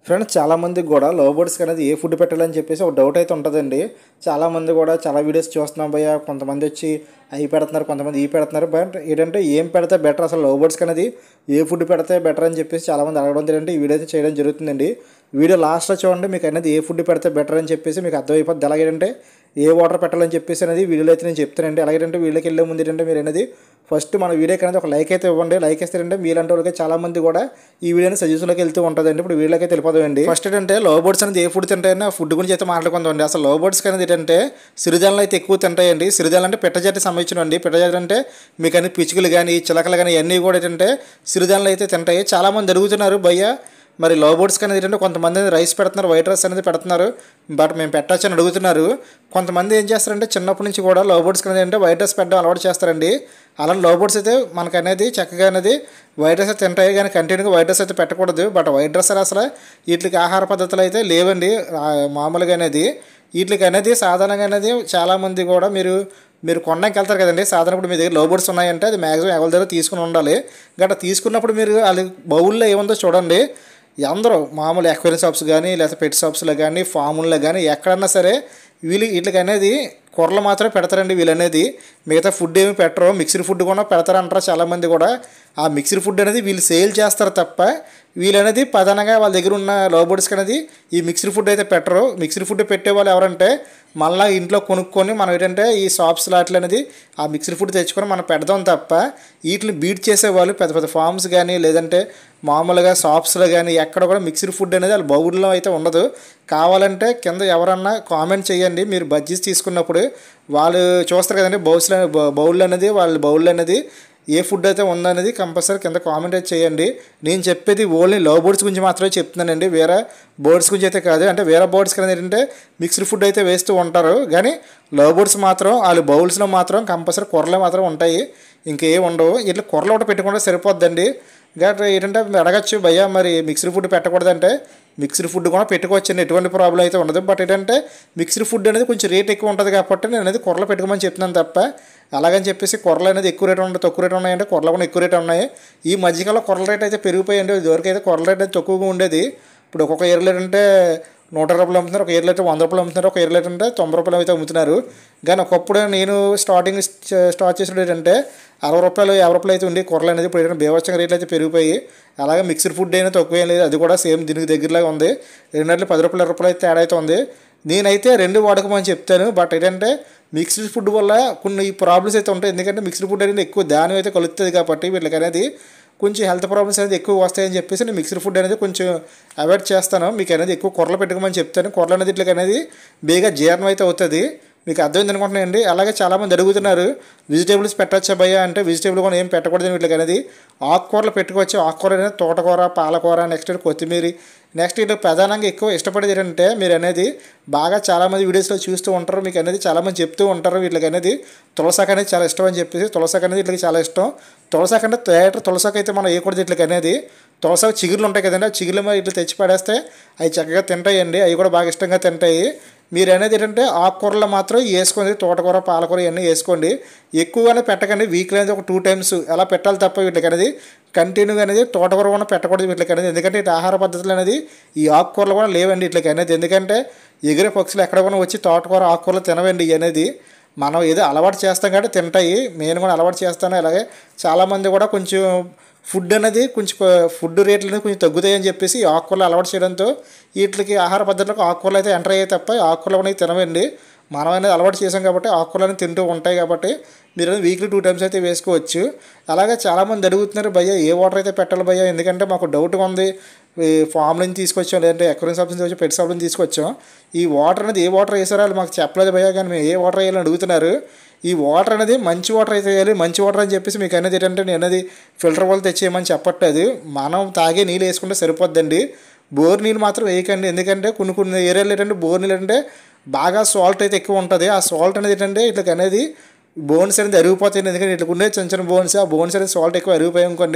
Friends చాలామందికి కూడా love బర్డ్స్కి అనేది ఏ ఫుడ్ పెట్టాలని చెప్పేసి ఒక డౌట్ అయితే ఉంటుందండి. చాలామంది కూడా చాలా వీడియోస్ చూస్తున్నాం భయ్య, కొంతమంది వచ్చి అవి పెడుతున్నారు, కొంతమంది ఇవి పెడుతున్నారు. బట్ ఏంటంటే ఏం పెడితే బెటర్, అసలు లవ్ బర్డ్స్కి అనేది ఏ ఫుడ్ పెడితే బెటర్ అని చెప్పేసి చాలామంది అడగడం ఏంటంటే ఈ వీడియో అయితే చేయడం జరుగుతుందండి. వీడియో లాస్ట్లో చూడండి, మీకు అనేది ఏ ఫుడ్ పెడితే బెటర్ అని చెప్పేసి మీకు అర్థమైపోద్ది. అలాగేంటే ఏ వాటర్ పెట్టాలని చెప్పేసి అనేది వీడియోలో అయితే నేను చెప్తానండి. అలాగేంటే వీడియోకి వెళ్ళే ముందు ఏంటంటే మీరు అనేది ఫస్ట్ మన వీడియోకి అనేది ఒక లైక్ అయితే ఇవ్వండి. లైక్ ఇస్తారంటే మీలాంటి వాళ్ళకి చాలామంది కూడా ఈ వీడియోని సజెషన్లోకి వెళ్తూ ఉంటుందండి. ఇప్పుడు వీడియోకి అయితే వెళ్ళిపోతామండి. ఫస్ట్ ఏంటంటే లవ్ బర్డ్స్ అనేది ఏ ఫుడ్ తింటాయని ఆ ఫుడ్ గురించి అయితే మాట్లాడుకుందామండి. అసలు లవ్ బర్డ్స్ అనేది ఏంటంటే సిరిధాన్యాలు అయితే ఎక్కువ తింటాయండి. సిరిధాన్యాలు అంటే పెట్టజాతి సంబంధించినవండి. పెట్టజాతి అంటే మీకు అన్ని పిచ్చుకలు కానీ చిలకలు కానీ ఇవన్నీ కూడా ఏంటంటే సిరిధాన్యాలు అయితే తింటాయి. చాలామంది అడుగుతున్నారు భయ్య, మరి లవ్ బర్డ్స్కి అనేది ఏంటంటే కొంతమంది రైస్ పెడుతున్నారు, వైట్ రైస్ అనేది పెడుతున్నారు, బట్ మేము పెట్టచ్చు అని అడుగుతున్నారు. కొంతమంది ఏం చేస్తారంటే చిన్నప్పటి నుంచి కూడా లవ్ బర్డ్స్కి అనేది అంటే వైట్ రైస్ పెట్టడం అలవాటు చేస్తారండి. అలాంటి లవ్ బర్డ్స్ అయితే మనకు అనేది చక్కగా అనేది వైట్ రైస్ అయితే తింటాయి, కానీ కంటిన్యూగా వైట్ రైస్ అయితే పెట్టకూడదు. బట్ వైట్ రైస్ అసలు వీటికి ఆహార పద్ధతులు అయితే లేవండి. మామూలుగా అనేది వీటికి అనేది సాధారణంగా అనేది చాలామంది కూడా మీరు కొనడానికి వెళ్తారు కదండి. సాధారణ ఇప్పుడు మీ దగ్గర లవ్ బర్డ్స్ ఉన్నాయంటే అది మ్యాక్సిమం ఎవరి దగ్గర తీసుకుని ఉండాలి. గట్రా తీసుకున్నప్పుడు మీరు వాళ్ళ బౌల్లో ఏముందో చూడండి. అందరూ మామూలు ఎక్వేరియం షాప్స్ కానీ లేకపోతే పెట్ షాప్స్లో కానీ ఫాముల్లో కానీ ఎక్కడన్నా సరే వీటికి అనేది కూరలు మాత్రమే పెడతారండి. వీళ్ళు అనేది మిగతా ఫుడ్ ఏమి పెట్టరు. మిక్స్డ్ ఫుడ్ కూడా పెడతారంటారు చాలామంది కూడా. ఆ మిక్స్డ్ ఫుడ్ అనేది వీళ్ళు సేల్ చేస్తారు తప్ప వీళ్ళు అనేది ప్రధానంగా వాళ్ళ దగ్గర ఉన్న లవ్ బర్డ్స్కి అనేది ఈ మిక్స్డ్ ఫుడ్ అయితే పెట్టరు. మిక్స్డ్ ఫుడ్ పెట్టేవాళ్ళు ఎవరంటే మళ్ళీ ఇంట్లో కొనుక్కొని మనం ఏంటంటే ఈ షాప్స్ లాట్లు అనేది ఆ మిక్స్డ్ ఫుడ్ తెచ్చుకొని మనం పెడదాం తప్ప వీటిని బీట్ చేసేవాళ్ళు పెద్ద పెద్ద ఫార్మ్స్ కానీ లేదంటే మామూలుగా షాప్స్లో కానీ ఎక్కడ కూడా మిక్స్డ్ ఫుడ్ అనేది వాళ్ళ బౌల్లో అయితే ఉండదు. కావాలంటే కింద ఎవరన్నా కామెంట్ చేయండి. మీరు బజ్జీస్ తీసుకున్నప్పుడు వాళ్ళు చూస్తారు కదండి బౌల్ అనేది వాళ్ళ బౌల్ అనేది ఏ ఫుడ్ అయితే ఉందనేది కంపల్సరీ కింద కామెంట్ అయితే చేయండి. నేను చెప్పేది ఓన్లీ లవ్ బర్డ్స్ గురించి మాత్రమే చెప్తున్నానండి, వేరే బర్డ్స్ గురించి అయితే కాదు. అంటే వేరే బర్డ్స్ అనేది ఏంటంటే మిక్స్డ్ ఫుడ్ అయితే వేస్తూ ఉంటారు, కానీ లవ్ బర్డ్స్ మాత్రం వాళ్ళ బౌల్స్లో మాత్రం కంపల్సరీ కూరలే మాత్రం ఉంటాయి, ఇంకేం ఉండవు. ఇట్లా కూరలు ఒకటి పెట్టుకుంటే సరిపోద్దండి. గట్రా ఏంటంటే అడగచ్చు భయ్య, మరి మిక్స్డ్ ఫుడ్ పెట్టకూడదంటే మిక్స్డ్ ఫుడ్ కూడా పెట్టుకోవచ్చండి, ఎటువంటి ప్రాబ్లం అయితే ఉండదు. బట్ ఏంటంటే మిక్స్డ్ ఫుడ్ అనేది కొంచెం రేట్ ఎక్కువ ఉంటుంది కాబట్టి నేను అనేది కూరలు పెట్టుకోమని చెప్తున్నాను తప్ప అలాగని చెప్పేసి కూరలు అనేది ఎక్కువ రేట్ ఉండదు, తక్కువ రేట్ ఉన్నాయంటే కూరలు కూడా ఎక్కువ రేట్ ఉన్నాయి. ఈ మధ్యకాలంలో కూరల రేట్ అయితే పెరిగిపోయాయండి. ఇదివరకైతే కూరల రేట్ అయితే తక్కువగా ఉండేది. ఇప్పుడు ఒక్కొక్క ఎయిర్లైట్ అంటే 120 రూపాయలు అమ్ముతున్నారు, ఒక ఎయిర్లైట్ 100 రూపాయలు అమ్ముతున్నారు, ఒక ఎయిర్లైట్ అంటే 90 రూపాయలు అయితే అమ్ముతున్నారు. కానీ ఒకప్పుడు నేను స్టార్ట్ చేసిన ఏంటంటే 60 రూపాయలు 50 రూపాయలు అయితే ఉండి కూరలు అనేది ఇప్పుడు ఏంటంటే బేవచ్చంగా రేట్లు అయితే పెరిగిపోయి. అలాగే మిక్స్డ్ ఫుడ్ అయినా తక్కువ ఏం లేదు, అది కూడా సేమ్ దీనికి దగ్గరలాగా ఉంది. రెండింటిలో 10 రూపాయలు 20 రూపాయలు అయితే తేడా అయితే ఉంది. నేనైతే రెండు వాడకమని చెప్తాను. బట్ ఏంటంటే మిక్స్డ్ ఫుడ్ వల్ల కొన్ని ప్రాబ్లమ్స్ అయితే ఉంటాయి. ఎందుకంటే మిక్స్డ్ ఫుడ్ అనేది ఎక్కువ ధాన్యం అయితే కలుగుతుంది కాబట్టి వీళ్ళకి అనేది కొంచెం హెల్త్ ప్రాబ్లమ్స్ అనేది ఎక్కువ వస్తాయని చెప్పేసి నేను మిక్స్డ్ ఫుడ్ అనేది కొంచెం అవాయిడ్ చేస్తాను. మీకు అనేది ఎక్కువ కూరలు పెట్టుకోమని చెప్తాను. కూరలు అనేది ఇట్లకి అనేది బేగా జీర్ణం అయితే అవుతుంది. మీకు అర్థమైంది అనుకుంటున్నాయండి. అలాగే చాలామంది అడుగుతున్నారు వెజిటేబుల్స్ పెట్టచ్చా భయ్య అంటే వెజిటేబుల్ కూడా ఏం పెట్టకూడదు వీటికి అనేది. ఆకుకూరలు పెట్టుకోవచ్చు. ఆకుకూర అనేది తోటకూర, పాలకూర, నెక్స్ట్ కొత్తిమీర, నెక్స్ట్ ఇటు ప్రధానంగా ఎక్కువ ఇష్టపడేది ఏంటంటే మీరు అనేది బాగా చాలామంది వీడియోస్లో చూస్తూ ఉంటారు, మీకు అనేది చాలామంది చెప్తూ ఉంటారు వీటికి అనేది తులసాకు అనేది చాలా ఇష్టం అని చెప్పేసి. తులసాకు అనేది వీటికి చాలా ఇష్టం. తులసాకు అంటే తులసాకు అయితే మనం వేయకూడదు వీటికి అనేది. తులసాకు చిగురులు ఉంటాయి కదండి, ఆ చిగురుల మీద ఇట్లా తెచ్చి పడేస్తే అవి చక్కగా తింటాయండి, అవి కూడా బాగా ఇష్టంగా తింటాయి. మీరు అనేది ఏంటంటే ఆకుకూరలో మాత్రం వేసుకోండి, తోటకూర, పాలకూర ఇవన్నీ వేసుకోండి. ఎక్కువగానే పెట్టకండి, వీక్లీ అనేది ఒక 2 times అలా పెట్టాలి తప్ప వీటికి అనేది కంటిన్యూగా అనేది తోటకూర కూడా పెట్టకూడదు వీటికి అనేది. ఎందుకంటే ఇటు ఆహార పద్ధతులు అనేది ఈ ఆకుకూరలు కూడా లేవండి వీటికి అనేది. ఎందుకంటే ఎగిరే పక్షులు ఎక్కడ కూడా వచ్చి తోటకూర ఆకుకూరలు తినవండి అనేది. మనం ఏదో అలవాటు చేస్తాం కాబట్టి తింటాయి. నేను కూడా అలవాటు చేస్తాను. అలాగే చాలామంది కూడా కొంచెం ఫుడ్ అనేది ఫుడ్ రేట్లు అనేది కొంచెం తగ్గుతాయని చెప్పేసి ఆకుకూరలు అలవాటు చేయడంతో వీటికి ఆహార పద్ధతులకు ఆకుకూరలు అయితే ఎంటర్ అయ్యాయి తప్ప ఆకుకూరలు అనేది తినవండి. మనం అనేది అలవాటు చేసాం కాబట్టి ఆకుకూరలు అనేది తింటూ ఉంటాయి కాబట్టి మీరు వీక్లీ 2 times అయితే వేసుకోవచ్చు. అలాగే చాలామంది అడుగుతున్నారు భయ్య ఏ వాటర్ అయితే పెట్టాలి భయ్య, ఎందుకంటే మాకు డౌట్గా ఉంది. ఈ ఫామ్ నుంచి తీసుకొచ్చాం లేదంటే ఎక్వేరియం షాప్ నుంచి వచ్చి పెట్ షాప్ నుంచి తీసుకొచ్చాం. ఈ వాటర్ అనేది ఏ వాటర్ వేసారో వాళ్ళు మాకు చెప్పలేదు భయ్య, కానీ మేము ఏ వాటర్ వేయాలని అడుగుతున్నారు. ఈ వాటర్ అనేది మంచి వాటర్ అయితే వేయాలి. మంచి వాటర్ అని చెప్పేసి మీకు అనేది ఏంటంటే నేను అనేది ఫిల్టర్ వాళ్ళు తెచ్చేయమని చెప్పట్లేదు. మనం తాగే నీళ్ళు వేసుకుంటే సరిపోద్దండి. బోర్ నీళ్ళు మాత్రం వేయకండి. ఎందుకంటే కొన్ని ఏరియాలో ఏంటంటే బోర్ నీళ్ళు అంటే బాగా సాల్ట్ అయితే ఎక్కువ ఉంటుంది. ఆ సాల్ట్ అనేది ఏంటంటే ఇట్లకి అనేది బోన్స్ అనేది అరిగిపోతాయి. ఎందుకంటే ఇట్లా ఉండే చిన్న చిన్న బోన్స్, ఆ బోన్స్ అనేది సాల్ట్ ఎక్కువ అరిగిపోయాయి అనుకోండి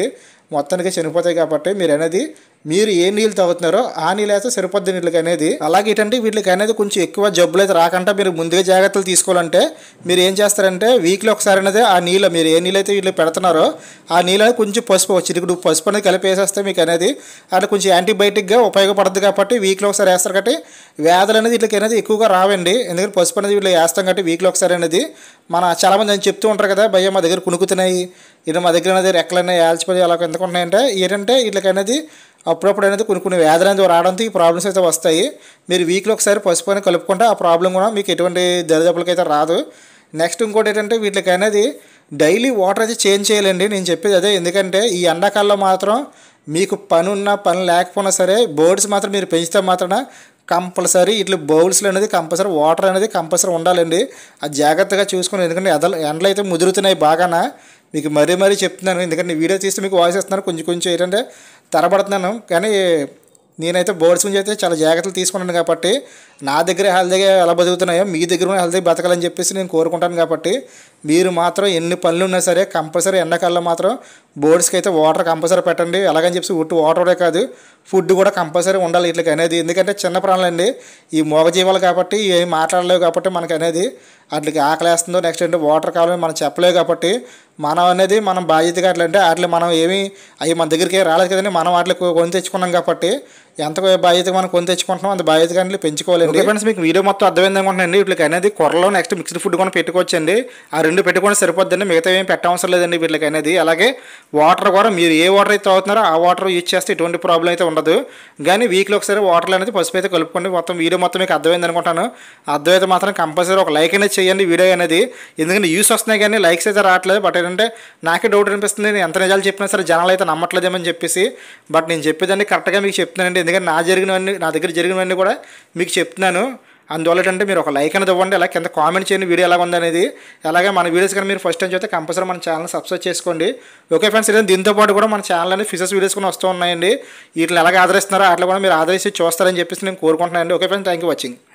మొత్తానికి చనిపోతాయి. కాబట్టి మీరు ఏ నీళ్ళు తాగుతున్నారో ఆ నీళ్ళు అయితే సరిపోద్ది వీళ్ళకి అనేది. అలాగే ఏంటంటే వీటికి అనేది కొంచెం ఎక్కువ జబ్బులు అయితే రాకుండా మీరు ముందుగా జాగ్రత్తలు తీసుకోవాలంటే మీరు ఏం చేస్తారంటే వీక్లో ఒకసారి అనేది ఆ నీళ్ళు మీరు ఏ నీళ్ళు అయితే వీళ్ళు పెడుతున్నారో ఆ నీళ్ళు అనేది కొంచెం పసుపు చిటికుడు పసుపు అనేది కలిపి వేసేస్తే మీకు అనేది అట్లా కొంచెం యాంటీబయాటిక్గా ఉపయోగపడుతుంది. కాబట్టి వీక్లో ఒకసారి వేస్తారు కాబట్టి వ్యాధులు అనేది వీటికి అనేది ఎక్కువగా రావండి. ఎందుకంటే పసుపు అనేది వీళ్ళు వేస్తాం కాబట్టి వీక్లో ఒకసారి అనేది చాలామంది అని చెప్తూ ఉంటారు కదా, భయ్య మా దగ్గర కునుకుతున్నాయి, ఇది మా దగ్గర అనేది రెక్కలన్నీ ఏల్చిపోయి అలా ఎందుకు ఉన్నాయంటే ఏంటంటే వీళ్ళకి అనేది అప్పుడప్పుడు అనేది కొన్ని వ్యాధులు అనేది రావడంతో ఈ ప్రాబ్లమ్స్ అయితే వస్తాయి. మీరు వీక్లో ఒకసారి పసుపు అని కలుపుకుంటే ఆ ప్రాబ్లం కూడా మీకు ఎటువంటి దరిదాపులకి అయితే రాదు. నెక్స్ట్ ఇంకోటి ఏంటంటే వీటికి అనేది డైలీ వాటర్ అయితే చేంజ్ చేయాలండి. నేను చెప్పేది అదే. ఎందుకంటే ఈ ఎండాకాలంలో మాత్రం మీకు పని ఉన్నా పని లేకపోయినా సరే బర్డ్స్ మాత్రం మీరు పెంచితే మాత్రం కంపల్సరీ ఇట్లా బౌల్స్లో అనేది కంపల్సరీ వాటర్ అనేది కంపల్సరీ ఉండాలండి. అది జాగ్రత్తగా చూసుకుని, ఎందుకంటే ఎండలు అయితే ముదురుతున్నాయి బాగానా. మీకు మరీ చెప్తున్నాను, ఎందుకంటే వీడియో తీస్తే మీకు వాయిస్ ఇస్తున్నాను కొంచెం ఏంటంటే తరబడుతున్నాను. కానీ నేనైతే బర్డ్స్ గురించి అయితే చాలా జాగ్రత్తలు తీసుకున్నాను. కాబట్టి నా దగ్గర హెల్తీగా ఎలా బతుకుతున్నాయో మీ దగ్గర కూడా హెల్తీగా బతకాలని చెప్పేసి నేను కోరుకుంటాను. కాబట్టి మీరు మాత్రం ఎన్ని పనులు ఉన్నా సరే కంపల్సరీ ఎండాకాలంలో మాత్రం బర్డ్స్కి అయితే వాటర్ కంపల్సరీ పెట్టండి. అలాగని చెప్పి ఉట్టు వాటరే కాదు, ఫుడ్ కూడా కంపల్సరీ ఉండాలి వీటికి అనేది. ఎందుకంటే చిన్న ప్రాణులు అండి, ఈ మూగజీవాలు కాబట్టి ఏం మాట్లాడలేవు. కాబట్టి మనకు అనేది వాటికి ఆకలేస్తుందో నెక్స్ట్ అంటే వాటర్ కావాలని మనం చెప్పలేవు. కాబట్టి మనం అనేది మనం బాధ్యతగా అట్లంటే వాటిని మనం ఏమి అవి మన దగ్గరికి రాలేదు కదండి, మనం వాటిని కొని తెచ్చుకున్నాం. కాబట్టి ఎంత బాధ్యతగా మనం కొని తెచ్చుకుంటున్నాం అంత బాధ్యతగా పెంచుకోవాలండి. ఫ్రెండ్స్ మీకు వీడియో మొత్తం అర్థమైంది అనుకుంటున్నాండి. వీటికి అనేది కొరలో నెక్స్ట్ మిక్స్డ్ ఫుడ్ కూడా పెట్టుకోవచ్చండి. ఆ రెండు పెట్టుకొని సరిపోద్దండి, మిగతా ఏం పెట్టవసరం లేదండి వీటికి అనేది. అలాగే వాటర్ కూడా మీరు ఏ వాటర్ అయితే తాగుతున్నారో ఆ వాటర్ యూజ్ చేస్తే ఎటువంటి ప్రాబ్లం అయితే ఉండదు. కానీ వీక్లో ఒకసారి వాటర్లో అనేది పసుపు అయితే కలుపుకోండి. మొత్తం వీడియో మొత్తం మీకు అర్థమైంది అనుకుంటాను. అర్థమైతే మాత్రం కంపల్సరీ ఒక లైక్ అనేది చేయండి వీడియో అనేది. ఎందుకంటే యూస్ వస్తున్నాయి కానీ లైక్స్ అయితే రావట్లేదు. బట్ ఏంటంటే నాకే డౌట్ అనిపిస్తుంది, నేను ఎంత నిజాలు చెప్పినా సరే జనాలు అయితే నమ్మట్లేదేమని చెప్పేసి. బట్ నేను చెప్పేదాన్ని కరెక్ట్గా మీకు చెప్తున్నానండి. ఎందుకంటే నా దగ్గర జరిగినవన్నీ కూడా మీకు చెప్తున్నాను. అందువల్ల ఏంటంటే మీరు ఒక లైక్ అనేది ఇవ్వండి, అలా కింద కామెంట్ చేయండి వీడియో ఎలా ఉందనేది. అలాగే మన వీడియోస్ కానీ మీరు ఫస్ట్ టైం చూస్తే కంపల్సరీ మన ఛానల్ సబ్స్క్రైబ్ చేసుకోండి. ఓకే ఫ్రెండ్స్, దీంతో పాటు కూడా మన ఛానల్ అనేది ఫిషెస్ వీడియోస్ కూడా వస్తూ ఉన్నాయండి. వీటిని ఎలాగ ఆదరిస్తున్నారో అట్లా కూడా మీరు ఆదరిస్తే చూస్తారని చెప్పేసి నేను కోరుకుంటున్నానండి. Okay friends, thank you watching.